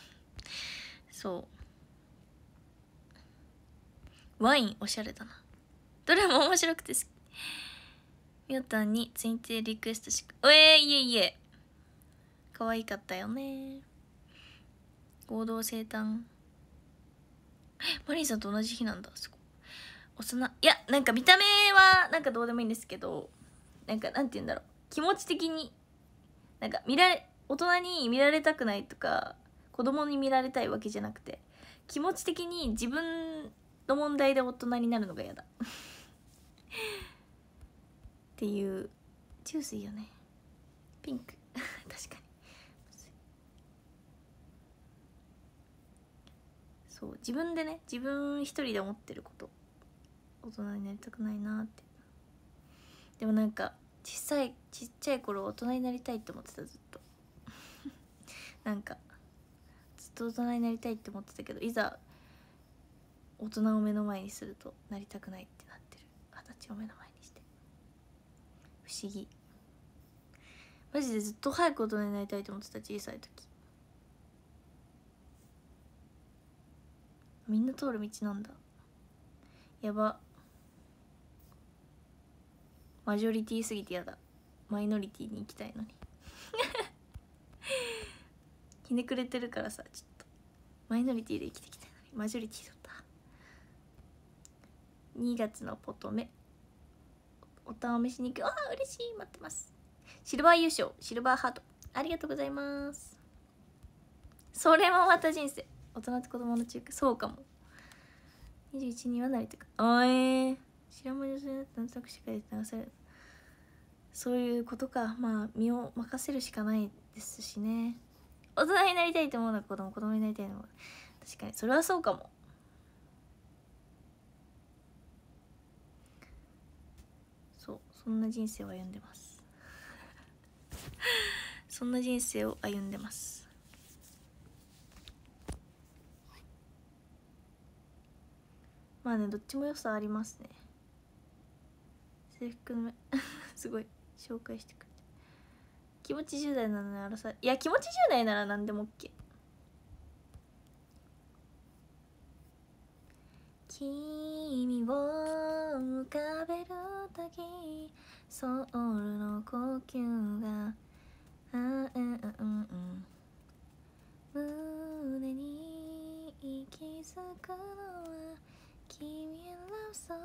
そうワインおしゃれだな。どれも面白くて好き。みおたんにツインテーリクエストしいえいえ可愛かったよね。合同生誕マリンさんと同じ日なんだ。すごい幼いや、なんか見た目はなんかどうでもいいんですけど、なんかなんて言うんだろう、気持ち的になんか大人に見られたくないとか子供に見られたいわけじゃなくて、気持ち的に自分の問題で大人になるのが嫌だっていう。ジュースいいよね、ピンク確かに。そう自分でね、自分一人で思ってること、大人になりたくないなって。でもなんかちっちゃい頃大人になりたいって思ってた、ずっとなんかずっと大人になりたいって思ってたけど、いざ大人を目の前にするとなりたくないってなってる。20歳を目の前にして不思議。マジでずっと早く大人になりたいと思ってた、小さい時。みんな通る道なんだ。やば。マジョリティすぎてやだ。マイノリティに行きたいのにひねくれてるからさ、ちょっとマイノリティで生きてきたいのにマジョリティだった。2月のポトメお試しに行く。嬉しい、待ってます。シルバー優勝、シルバーハートありがとうございます。それもまた人生。大人と子供の中華、そうかも。21にはなりたく知らん間に女性だったの作詞会で流される。そういうことか。まあ身を任せるしかないですしね。大人になりたいと思うのは子供になりたいのは確かにそれはそうかも。そんな人生を歩んでますそんな人生を歩んでます。まあね、どっちも良さありますね。制服の目すごい紹介してくれて。気持ち10代なのにいや、気持ち10代なら何でも OK。 君を浮かべるときソウルの呼吸が胸に息づくのは君らそう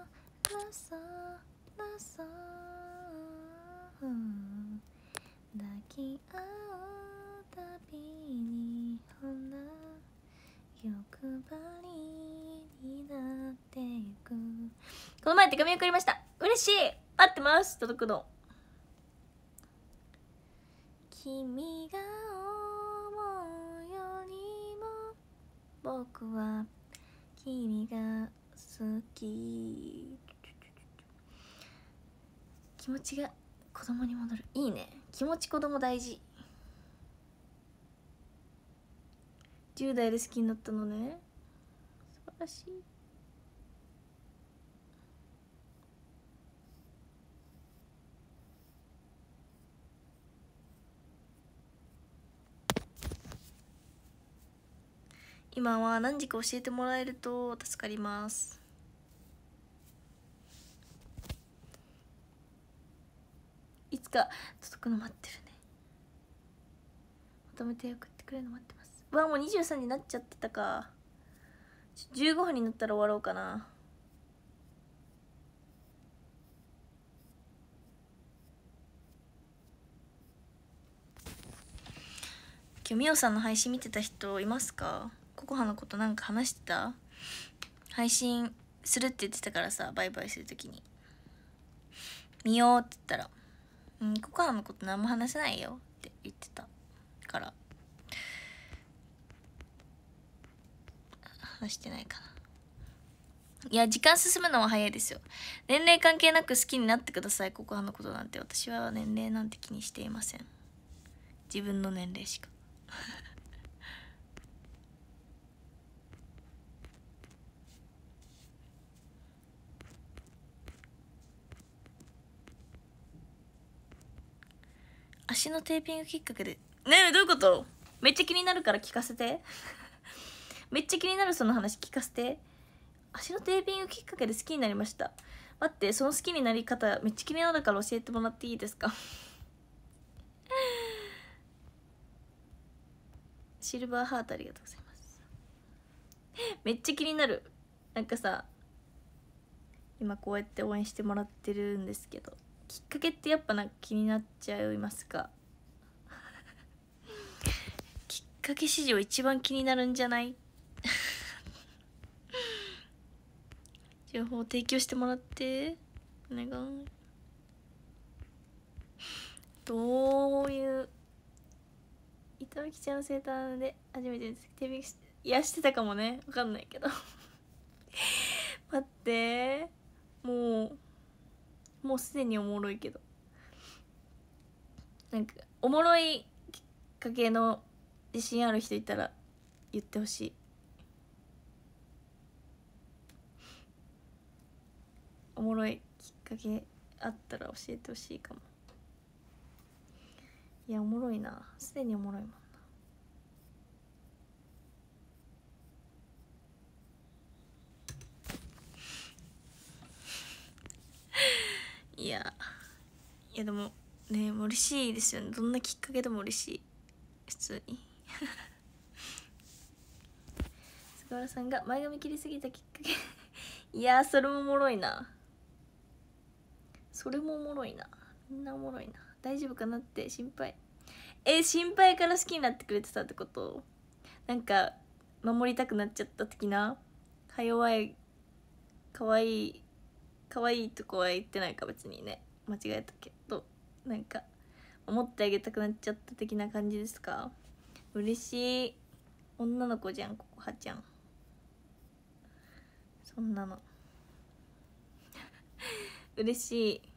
抱き合うたびにほら欲張りになっていく。この前手紙送りました。嬉しい。待ってます、届くの。君が思うよりも僕は君が好き。気持ちが子供に戻る。いいね、気持ち子供大事。10代で好きになったのね、素晴らしい。 今は何時か教えてもらえると助かります。いつか届くの待ってるね。まとめて送ってくれるの待ってます。うわ、もう23になっちゃってたか。15分になったら終わろうかな。今日みおさんの配信見てた人いますか？ココハのことなんか話してた？配信するって言ってたからさ、バイバイするときに見ようって言ったら「ココハのこと何も話せないよ」って言ってたから話してないかな。いや、時間進むのは早いですよ。年齢関係なく好きになってください、ココハのことなんて。私は年齢なんて気にしていません。自分の年齢しか。足のテーピングきっかけでねえ、どういうこと？めっちゃ気になるから聞かせてめっちゃ気になる、その話聞かせて。足のテーピングきっかけで好きになりました。待って、その好きになり方めっちゃ気になるから教えてもらっていいですかシルバーハートありがとうございます。めっちゃ気になる。なんかさ、今こうやって応援してもらってるんですけど、きっかけってやっぱなんか気になっちゃいますか？きっかけ史上一番気になるんじゃない情報を提供してもらってお願い。どういう板垣ちゃんの生誕で初めてテレビいやしてたかもね、わかんないけど待って、もうすでにおもろいけど、なんかおもろいきっかけの自信ある人いたら言ってほしい。おもろいきっかけあったら教えてほしいかも。いや、おもろいな、すでにおもろいもんな。いやでもね、嬉しいですよね。どんなきっかけでも嬉しい、普通に菅原さんが前髪切りすぎたきっかけいやそれもおもろいな。それもおもろいな。みんなおもろいな。大丈夫かなって心配。心配から好きになってくれてたってこと？なんか守りたくなっちゃった的な。弱い、かわいい、かわいいとこは言ってないか、別にね、間違えたけど、なんか守ってあげたくなっちゃった的な感じですか？嬉しい。女の子じゃん、ここはちゃん。そんなの嬉しい。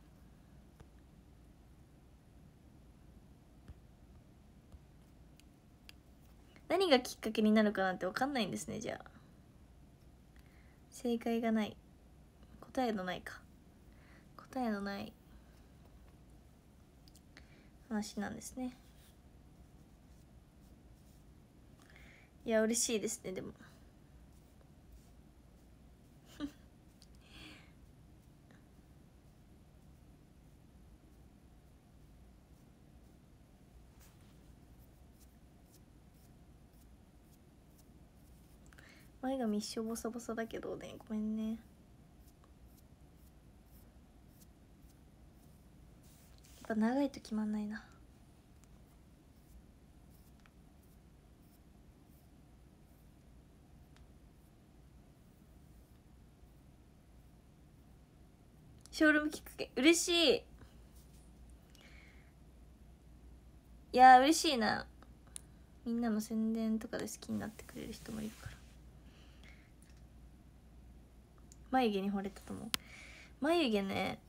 何がきっかけになるかなんて分かんないんですね。じゃあ正解がない、答えのないか、答えのない話なんですね。いや嬉しいですね。でも前髪一生ボサボサだけどね、ごめんね。やっぱ長いと決まんないな。ショールームきっかけ嬉しい。いや嬉しいな。みんなの宣伝とかで好きになってくれる人もいるから。眉毛に惚れたと思う。眉毛ね、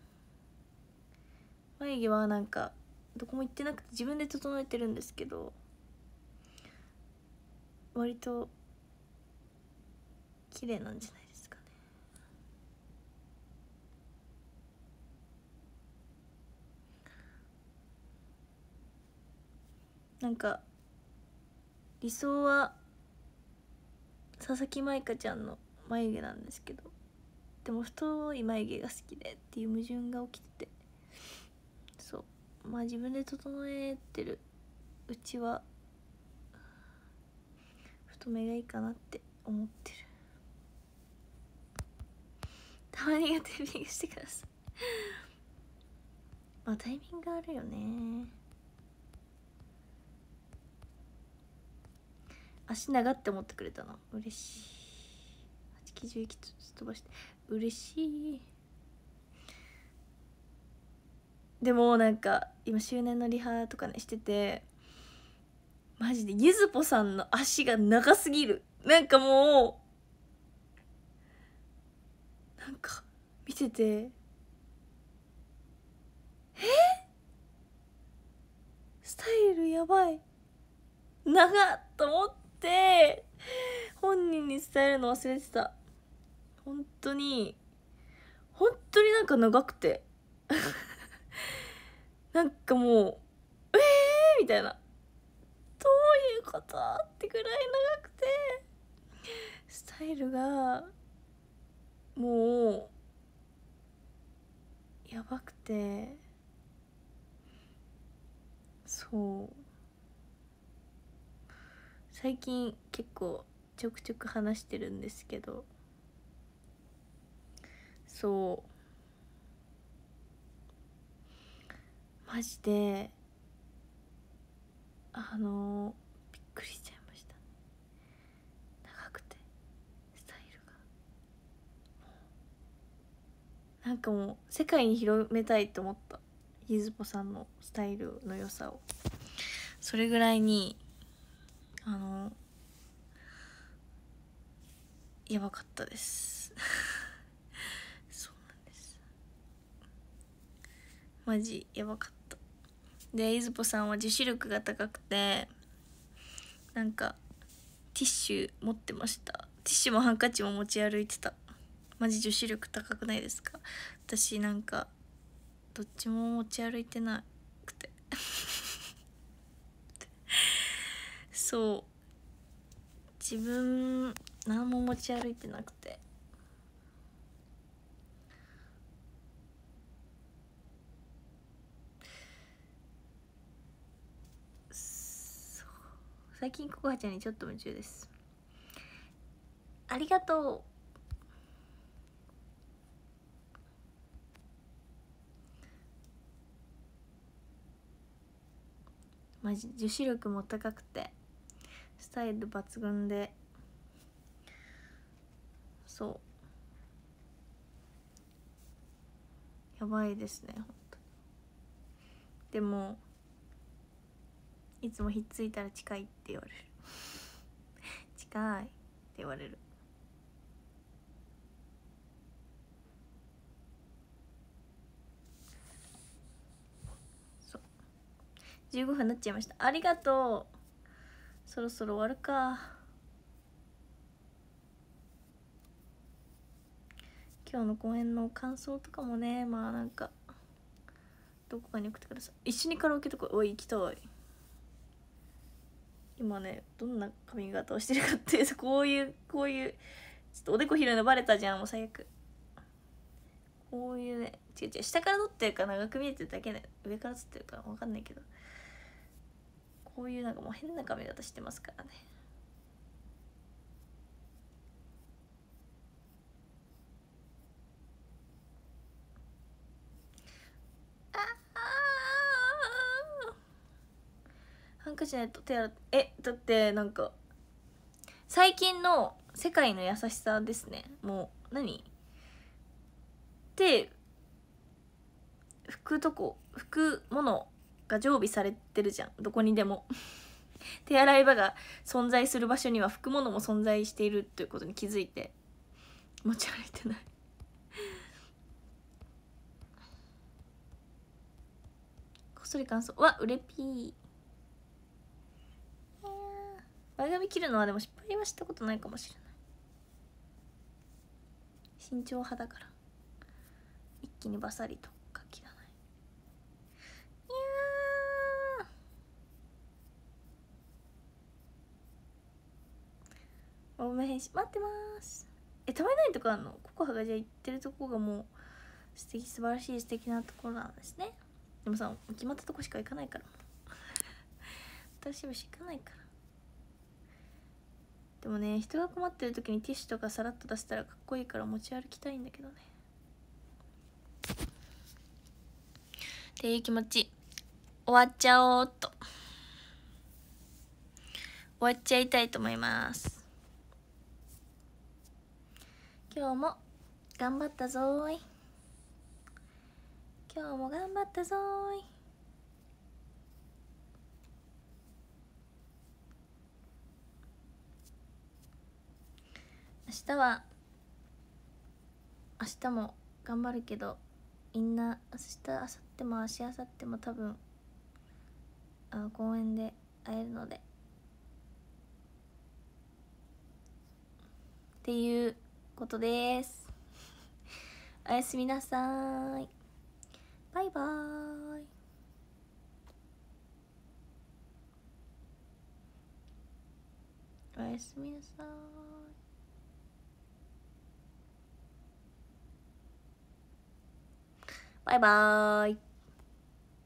眉毛はなんかどこも行ってなくて自分で整えてるんですけど、割と綺麗なんじゃないですかね。なんか理想は佐々木舞香ちゃんの眉毛なんですけど、でも太い眉毛が好きでっていう矛盾が起きてて、そうまあ自分で整えてるうちは太めがいいかなって思ってる。たまにがテーピングしてくださいまあタイミングあるよね。足長って思ってくれたの嬉しい。8期11期飛ばして嬉しい。でもなんか今周年のリハとかねしてて、マジでゆずぽさんの足が長すぎる。なんかもうなんか見ててスタイルやばい長っと思って本人に伝えるの忘れてた。本当になんか長くてなんかもうみたいな、どういうことってくらい長くて、スタイルがもうやばくて、そう最近結構ちょくちょく話してるんですけど、そうマジでびっくりしちゃいました。長くてスタイルがなんかもう世界に広めたいと思った、ゆずぽさんのスタイルの良さを。それぐらいにやばかったですそうなんです、マジやばかった。でゆずぽさんは女子力が高くて、なんかティッシュ持ってました。ティッシュもハンカチも持ち歩いてた。マジ女子力高くないですか？私なんかどっちも持ち歩いてなくてそう自分何も持ち歩いてなくて、最近ココハちゃんにちょっと夢中です。ありがとう。マジ女子力も高くてスタイル抜群で、そうやばいですね本当に。でもいつもひっついたら近いって言われる近いって言われる。そう15分になっちゃいました。ありがとう。そろそろ終わるか。今日の公演の感想とかもね、まあなんかどこかに送ってください。一緒にカラオケとか行きたい。今ねどんな髪型をしてるかっていうと、こういうちょっとおでこ広いのバレたじゃん、もう最悪。こういうね、違う下から撮ってるか長く見えてるだけで、上から撮ってるか分かんないけど、こういうなんかもう変な髪型してますからね。ハンカチないと手洗って、だってなんか最近の世界の優しさですね。もう何手拭くものが常備されてるじゃん、どこにでも手洗い場が存在する場所には拭くものも存在しているということに気づいて持ち歩いてないこっそり感想はうれぴー。前髪切るのはでも失敗はしたことないかもしれない。慎重派だから一気にバサリとか切らない。いやーめ返信待ってます。たまにないとかあんの？ココハがじゃあ言ってるとこがもう素敵、素晴らしい素敵なところなんですね。でもさ、決まったとこしか行かないから私はしかないから。でもね、人が困ってる時にティッシュとかさらっと出したらかっこいいから持ち歩きたいんだけどねっていう気持ち。終わっちゃおうっと、終わっちゃいたいと思います。今日も頑張ったぞーい。今日も頑張ったぞーい。明日も頑張るけど、みんな明日、明後日も明日、明後日も多分公園で会えるのでっていうことです。おやすみなさーい。バイバーイ。おやすみなさーい。バイバーイ。